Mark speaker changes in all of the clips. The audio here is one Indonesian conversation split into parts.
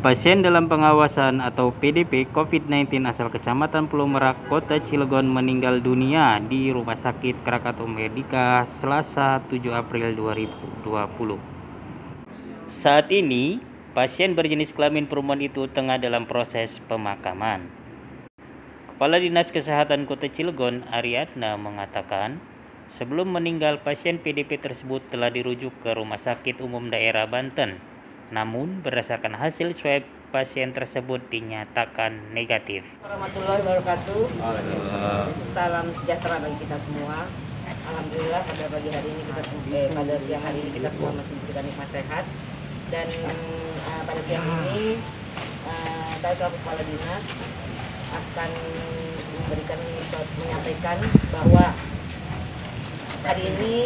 Speaker 1: Pasien dalam pengawasan atau PDP COVID-19 asal Kecamatan Pulau Merak, Kota Cilegon meninggal dunia di Rumah Sakit Krakatau Medika Selasa 7 April 2020. Saat ini, pasien berjenis kelamin perempuan itu tengah dalam proses pemakaman. Kepala Dinas Kesehatan Kota Cilegon, Ariadna, mengatakan, sebelum meninggal, pasien PDP tersebut telah dirujuk ke Rumah Sakit Umum Daerah Banten. Namun, berdasarkan hasil swab, pasien tersebut dinyatakan negatif.
Speaker 2: Warahmatullahi wabarakatuh. Salam sejahtera bagi kita semua. Alhamdulillah pada pagi hari ini pada siang hari ini kita semua masih diberikan nikmat sehat. Dan pada siang ini saya selaku kepala dinas akan menyampaikan bahwa hari ini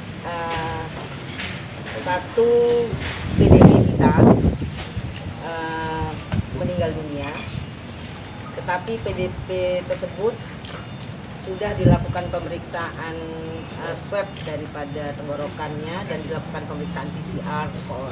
Speaker 2: satu PDP kita meninggal dunia, tetapi PDP tersebut sudah dilakukan pemeriksaan swab daripada tenggorokannya dan dilakukan pemeriksaan PCR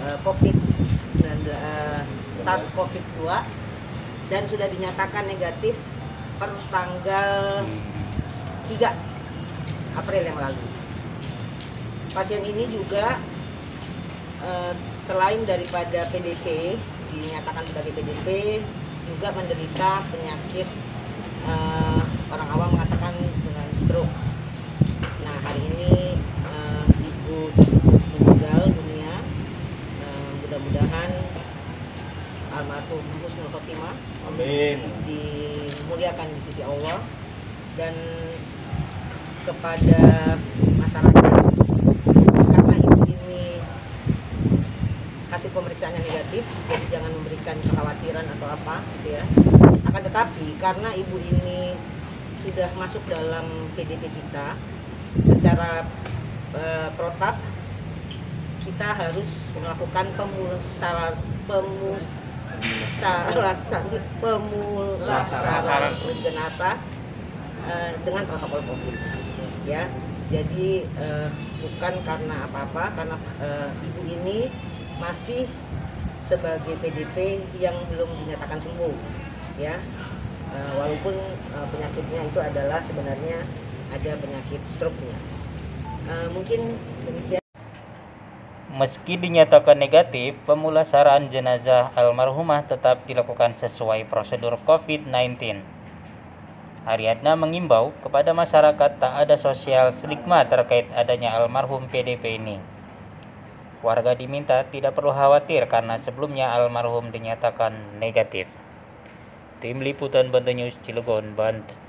Speaker 2: SARS-CoV-2 dan sudah dinyatakan negatif per tanggal 3 April yang lalu. Pasien ini juga selain daripada PDP, dinyatakan sebagai PDP, juga menderita penyakit orang awam mengatakan dengan stroke. Nah, hari ini ibu tersebut meninggal dunia. Mudah-mudahan almarhum husnul khotimah, amin, dimuliakan di sisi Allah. Dan kepada masyarakat, karena ibu ini hasil pemeriksaannya negatif, jadi jangan memberikan kekhawatiran atau apa gitu ya. Akan tetapi karena ibu ini sudah masuk dalam PDP kita secara protap, kita harus melakukan pemulasaran jenazah dengan protokol COVID ya. Jadi bukan karena apa-apa, karena ibu ini masih sebagai PDP yang belum dinyatakan sembuh ya, walaupun penyakitnya itu adalah sebenarnya ada penyakit stroke-nya. Mungkin demikian.
Speaker 1: Meski dinyatakan negatif, pemulasaran jenazah almarhumah tetap dilakukan sesuai prosedur COVID-19. Ariadna mengimbau kepada masyarakat tak ada sosial stigma terkait adanya almarhum PDP ini. Warga diminta tidak perlu khawatir karena sebelumnya almarhum dinyatakan negatif. Tim Liputan Banten News, Cilegon, Banten.